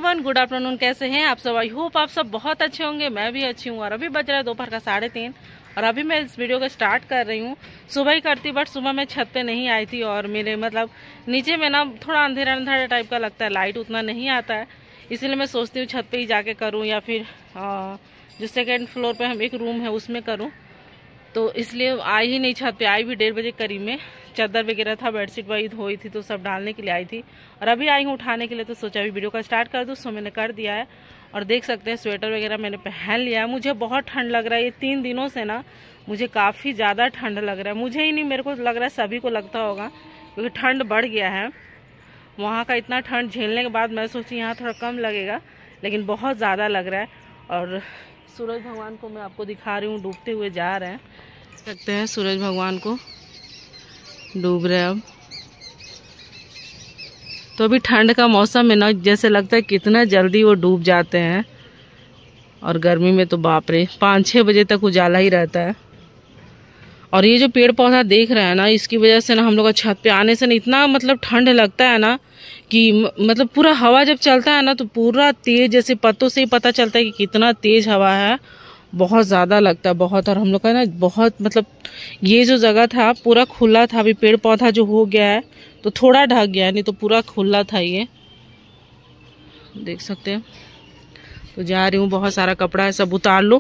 Everyone, good afternoon. कैसे हैं आप सब? आई होप आप सब बहुत अच्छे होंगे। मैं भी अच्छी हूँ। और अभी बज रहा है दोपहर का 3:30 और अभी मैं इस वीडियो को स्टार्ट कर रही हूँ। सुबह ही करती, बट सुबह मैं छत पे नहीं आई थी और मेरे मतलब नीचे में ना थोड़ा अंधेरा अंधेरा टाइप का लगता है, लाइट उतना नहीं आता है, इसलिए मैं सोचती हूँ छत पे ही जाके करूँ या फिर जो सेकेंड फ्लोर पे हम एक रूम है उसमें करूँ। तो इसलिए आई ही नहीं छत पे। आई भी 1:30 बजे करीब में। चादर वगैरह था, बेडशीट वही धोई थी तो सब डालने के लिए आई थी और अभी आई हूँ उठाने के लिए। तो सोचा अभी वीडियो का स्टार्ट कर दूँ, सो मैंने कर दिया है। और देख सकते हैं स्वेटर वगैरह मैंने पहन लिया है। मुझे बहुत ठंड लग रहा है। ये 3 दिनों से ना मुझे काफ़ी ज़्यादा ठंड लग रहा है। मुझे ही नहीं, मेरे को लग रहा है सभी को लगता होगा, क्योंकि ठंड बढ़ गया है। वहाँ का इतना ठंड झेलने के बाद मैं सोची यहाँ थोड़ा कम लगेगा, लेकिन बहुत ज़्यादा लग रहा है। और सूरज भगवान को मैं आपको दिखा रही हूँ, डूबते हुए जा रहे हैं। सकते हैं सूरज भगवान को, डूब रहे हैं अब। तो अभी ठंड का मौसम है ना, जैसे लगता है कितना जल्दी वो डूब जाते हैं। और गर्मी में तो बाप रे 5-6 बजे तक उजाला ही रहता है। और ये जो पेड़ पौधा देख रहे हैं ना, इसकी वजह से ना हम लोग का छत पे आने से ना इतना मतलब ठंड लगता है ना कि मतलब पूरा हवा जब चलता है ना तो पूरा तेज, जैसे पत्तों से ही पता चलता है कि कितना तेज हवा है। बहुत ज़्यादा लगता है, बहुत। और हम लोग का ना बहुत मतलब ये जो जगह था पूरा खुला था। अभी पेड़ पौधा जो हो गया है तो थोड़ा ढक गया है, नहीं तो पूरा खुला था। ये देख सकते हैं। तो जा रही हूँ, बहुत सारा कपड़ा है, सब उतार लो।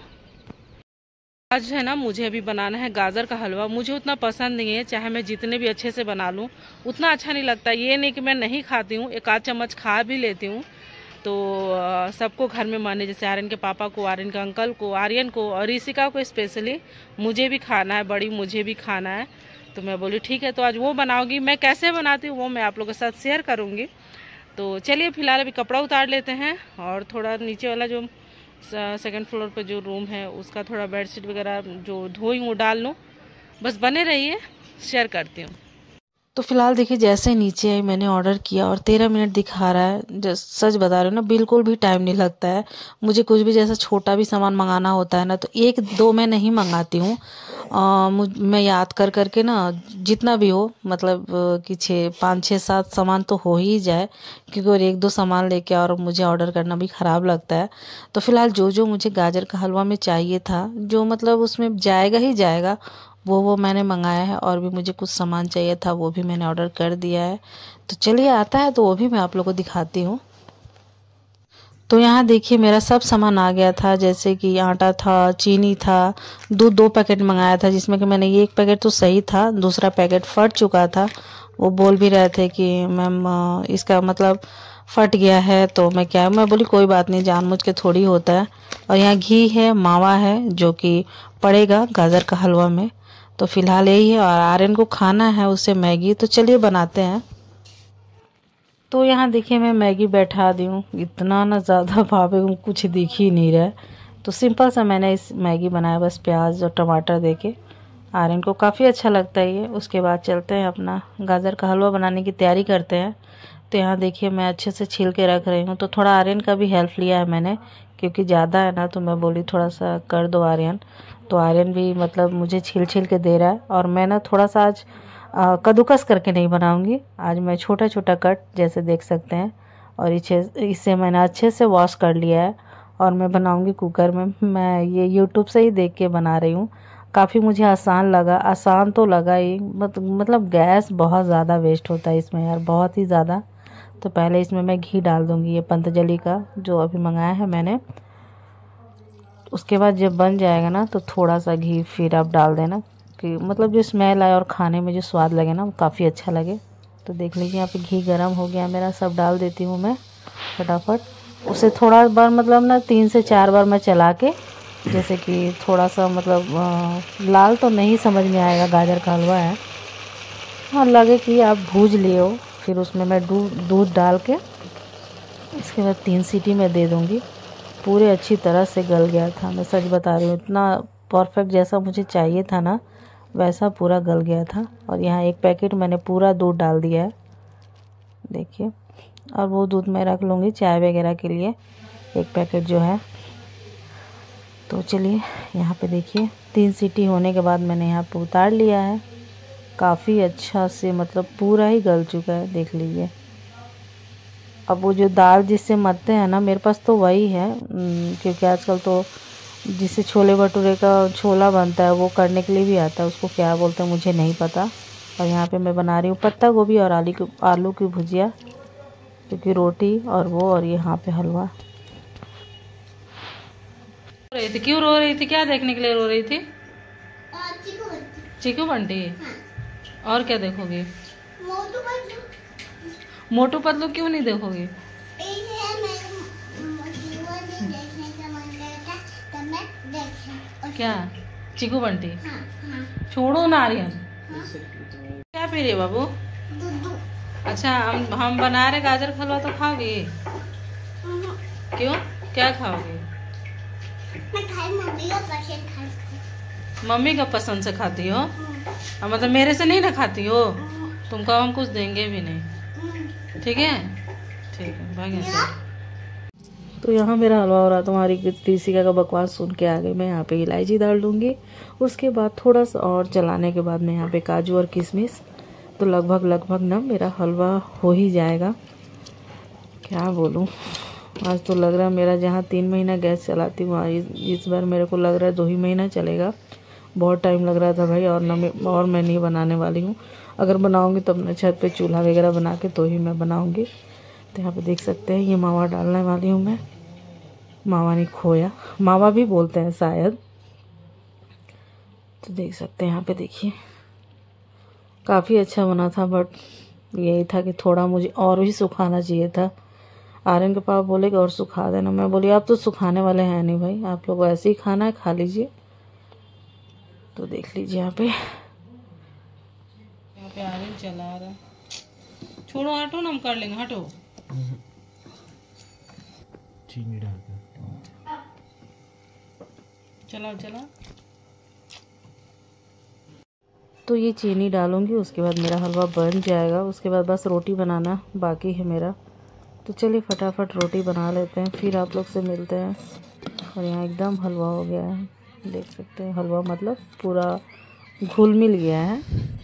आज है ना मुझे अभी बनाना है गाजर का हलवा। मुझे उतना पसंद नहीं है, चाहे मैं जितने भी अच्छे से बना लूँ उतना अच्छा नहीं लगता। ये नहीं कि मैं नहीं खाती हूँ, 1 आध चम्मच खा भी लेती हूँ। तो सबको घर में मन है, जैसे आर्यन के पापा को, आर्यन के अंकल को, आर्यन को और ऋषिका को स्पेशली। मुझे भी खाना है, बड़ी मुझे भी खाना है। तो मैं बोली ठीक है, तो आज वो बनाऊंगी। मैं कैसे बनाती हूँ वो मैं आप लोगों के साथ शेयर करूँगी। तो चलिए फिलहाल अभी कपड़ा उतार लेते हैं और थोड़ा नीचे वाला जो सेकंड फ्लोर पे जो रूम है उसका थोड़ा बेडशीट वगैरह जो धोई हूँ डाल लूँ। बस बने रहिए, शेयर करती हूँ। तो फिलहाल देखिए, जैसे ही नीचे आई मैंने ऑर्डर किया और 13 मिनट दिखा रहा है। सच बता रही हूँ ना, बिल्कुल भी टाइम नहीं लगता है मुझे। कुछ भी जैसा छोटा भी सामान मंगाना होता है ना तो 1-2 मैं नहीं मंगाती हूँ। मैं याद कर करके ना, जितना भी हो मतलब कि 5-6-7 सामान तो हो ही जाए, क्योंकि और 1-2 सामान लेके और मुझे ऑर्डर करना भी ख़राब लगता है। तो फिलहाल जो जो मुझे गाजर का हलवा में चाहिए था, जो मतलब उसमें जाएगा ही जाएगा, वो मैंने मंगाया है। और भी मुझे कुछ सामान चाहिए था, वो भी मैंने ऑर्डर कर दिया है। तो चलिए आता है तो वो भी मैं आप लोगों को दिखाती हूँ। तो यहाँ देखिए मेरा सब सामान आ गया था, जैसे कि आटा था, चीनी था, दूध 2 पैकेट मंगाया था, जिसमें कि मैंने ये 1 पैकेट तो सही था, दूसरा पैकेट फट चुका था। वो बोल भी रहे थे कि मैम इसका मतलब फट गया है। तो मैं बोली कोई बात नहीं, जानबूझ के थोड़ी होता है। और यहाँ घी है, मावा है, जो कि पड़ेगा गाजर का हलवा में। तो फिलहाल यही है। और आर्यन को खाना है उसे मैगी, तो चलिए बनाते हैं। तो यहाँ देखिए मैं मैगी बैठा दी हूँ। इतना ना ज़्यादा भावे कुछ दिख ही नहीं रहा है। तो सिंपल सा मैंने इस मैगी बनाया, बस प्याज और टमाटर देके। आर्यन को काफ़ी अच्छा लगता है ये। उसके बाद चलते हैं अपना गाजर का हलवा बनाने की तैयारी करते हैं। तो यहाँ देखिए मैं अच्छे से छील के रख रही हूँ। तो थोड़ा आर्यन का भी हेल्प लिया है मैंने, क्योंकि ज़्यादा है ना, तो मैं बोली थोड़ा सा कर दो आर्यन। तो आर्यन भी मतलब मुझे छील के दे रहा है। और मैं ना थोड़ा सा आज कद्दूकस करके नहीं बनाऊंगी, आज मैं छोटा छोटा कट, जैसे देख सकते हैं। और इसे मैंने अच्छे से वॉश कर लिया है और मैं बनाऊंगी कुकर में। मैं ये यूट्यूब से ही देख के बना रही हूँ। काफ़ी मुझे आसान तो लगा ही, मतलब गैस बहुत ज़्यादा वेस्ट होता है इसमें यार, बहुत ही ज़्यादा। तो पहले इसमें मैं घी डाल दूँगी, ये पतंजलि का जो अभी मंगाया है मैंने। उसके बाद जब बन जाएगा ना तो थोड़ा सा घी फिर आप डाल देना, कि मतलब जो स्मेल आए और खाने में जो स्वाद लगे ना वो काफ़ी अच्छा लगे। तो देख लीजिए यहाँ पे घी गर्म हो गया मेरा, सब डाल देती हूँ मैं फटाफट। उसे थोड़ा बार मतलब ना 3 से 4 बार मैं चला के, जैसे कि थोड़ा सा मतलब लाल तो नहीं समझ में आएगा, गाजर का हलवा है। हाँ लगे कि आप भूज लिए हो। फिर उसमें मैं दूध डाल के इसके बाद 3 सीटी में दे दूँगी। पूरे अच्छी तरह से गल गया था, मैं सच बता रही हूँ। इतना परफेक्ट जैसा मुझे चाहिए था ना वैसा पूरा गल गया था। और यहाँ 1 पैकेट मैंने पूरा दूध डाल दिया है, देखिए। और वो दूध मैं रख लूँगी चाय वगैरह के लिए, 1 पैकेट जो है। तो चलिए यहाँ पे देखिए 3 सीटी होने के बाद मैंने यहाँ पे उतार लिया है। काफ़ी अच्छा से मतलब पूरा ही गल चुका है, देख लीजिए। अब वो जो दाल जिससे मथते हैं ना, मेरे पास तो वही है, क्योंकि आजकल तो जिससे छोले भटूरे का छोला बनता है वो करने के लिए भी आता है, उसको क्या बोलते हैं मुझे नहीं पता। और यहाँ पे मैं बना रही हूँ पत्ता गोभी और आलू की भुजिया, क्योंकि रोटी और वो, और यहाँ पे हलवा। रो रही थी, क्यों रो रही थी, क्या देखने के लिए रो रही थी? चीकू बंटी। और क्या देखोगी? मोटू पतलू क्यों नहीं देखोगी? क्या चीकू बंटी? छोड़ो ना आर्यन। क्या पी रही है बाबू? अच्छा, हम बना रहे गाजर का हलवा, तो खाओगी? क्यों, क्या खाओगी? मम्मी का पसंद से खाती हो? मतलब मेरे से नहीं ना खाती हो? तुमको हम कुछ देंगे भी नहीं, ठीक है? ठीक है, भागे। तो यहाँ मेरा हलवा हो रहा, तुम्हारी ऋषिका का बकवास सुन के आ गई। मैं यहाँ पे इलायची डाल दूँगी, उसके बाद थोड़ा सा और चलाने के बाद मैं यहाँ पे काजू और किशमिश, तो लगभग ना मेरा हलवा हो ही जाएगा। क्या बोलूँ, आज तो लग रहा है मेरा, जहाँ 3 महीना गैस चलाती हूँ, इस बार मेरे को लग रहा है 2 ही महीना चलेगा। बहुत टाइम लग रहा था भाई, और मैं नहीं बनाने वाली हूँ। अगर बनाऊँगी तो अपने छत पे चूल्हा वगैरह बना के तो ही मैं बनाऊँगी। तो यहाँ पे देख सकते हैं, ये मावा डालने वाली हूँ मैं। मावा नहीं, खोया, मावा भी बोलते हैं शायद। तो देख सकते हैं यहाँ पे, देखिए काफ़ी अच्छा बना था, बट यही था कि थोड़ा मुझे और भी सुखाना चाहिए था। आर्यन के पापा बोले कि और सुखा देना, मैं बोली आप तो सुखाने वाले हैं नहीं भाई, आप लोग ऐसे ही खाना है, खा लीजिए। तो देख लीजिए यहाँ पे आर्यन चला रहा। छोड़ो, हटो ना, हम कर लेंगे, हटो। चीनी डाल के चला। तो ये चीनी डालूंगी, उसके बाद मेरा हलवा बन जाएगा। उसके बाद बस रोटी बनाना बाकी है मेरा। तो चलिए फटाफट रोटी बना लेते हैं, फिर आप लोग से मिलते हैं। और यहाँ एकदम हलवा हो गया है, देख सकते हैं, हलवा मतलब पूरा घुल मिल गया है।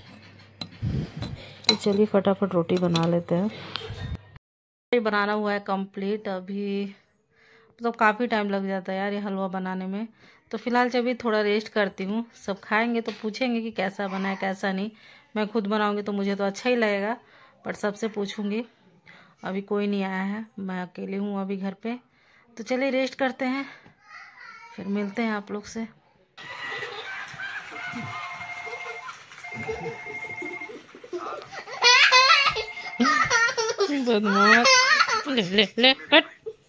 तो चलिए फटाफट रोटी बना लेते हैं। बनाना हुआ है कंप्लीट। अभी मतलब काफ़ी टाइम लग जाता है यार ये हलवा बनाने में। तो फिलहाल जब भी थोड़ा रेस्ट करती हूँ, सब खाएंगे तो पूछेंगे कि कैसा बना है कैसा नहीं। मैं खुद बनाऊंगी तो मुझे तो अच्छा ही लगेगा, बट सबसे पूछूंगी। अभी कोई नहीं आया है, मैं अकेली हूँ अभी घर पे। तो चलिए रेस्ट करते हैं, फिर मिलते हैं आप लोग से। बदमाश, ले हट।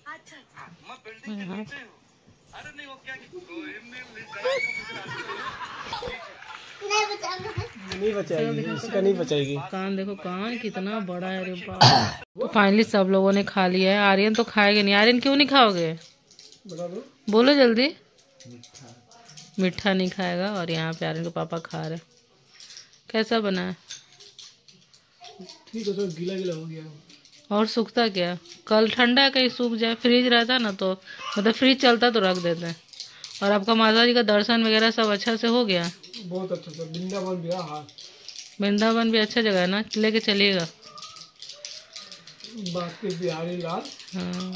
नहीं बचाएगी, इसका नहीं बचाएगी। कान देखो, कान कितना बड़ा है रे बाप। तो फाइनली सब लोगों ने खा लिया है। आर्यन तो खाएगा नहीं। आर्यन क्यों नहीं खाओगे, बोलो जल्दी। मीठा नहीं खाएगा। और यहाँ पे आर्यन के पापा खा रहे। कैसा बना है? ठीक है, तो गीला गीला हो गया। और सूखता क्या, कल ठंडा कहीं सूख जाए। फ्रिज रहता ना तो मतलब फ्रिज चलता तो रख देते हैं। और आपका माता जी का दर्शन वगैरह सब अच्छा से हो गया? बहुत अच्छा था। वृंदावन भी, हाँ वृंदावन भी अच्छा जगह है ना, लेके चलिएगा। बाकी बिहारी लाल। हाँ,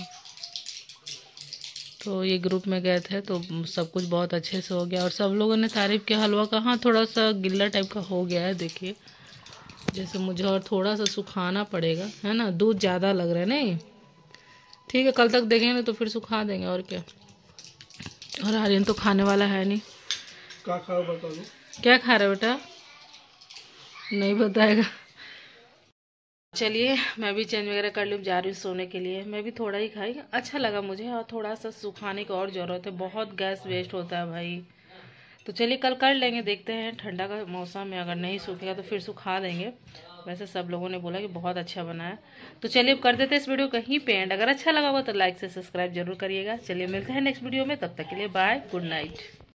तो ये ग्रुप में गए थे तो सब कुछ बहुत अच्छे से हो गया। और सब लोगों ने तारीफ़ किया हलवा का। हाँ, थोड़ा सा गिल्ला टाइप का हो गया है, देखिए जैसे मुझे और थोड़ा सा सुखाना पड़ेगा, है ना। दूध ज़्यादा लग रहा है। नहीं ठीक है, कल तक देखेंगे तो फिर सुखा देंगे, और क्या। और आर्यन तो खाने वाला है नहीं। क्या खा रहे बता दो। क्या खा रहे बेटा? नहीं बताएगा। चलिए मैं भी चेंज वगैरह कर लूँ, जा रही हूँ सोने के लिए। मैं भी थोड़ा ही खाई, अच्छा लगा मुझे। और थोड़ा सा सुखाने की और ज़रूरत है, बहुत गैस वेस्ट होता है भाई। तो चलिए कल कर लेंगे, देखते हैं। ठंडा का मौसम में अगर नहीं सूखेगा तो फिर सुखा देंगे। वैसे सब लोगों ने बोला कि बहुत अच्छा बना है। तो चलिए अब कर देते हैं इस वीडियो कहीं पे एंड। अगर अच्छा लगा हो तो लाइक से सब्सक्राइब जरूर करिएगा। चलिए मिलते हैं नेक्स्ट वीडियो में, तब तक के लिए बाय, गुड नाइट।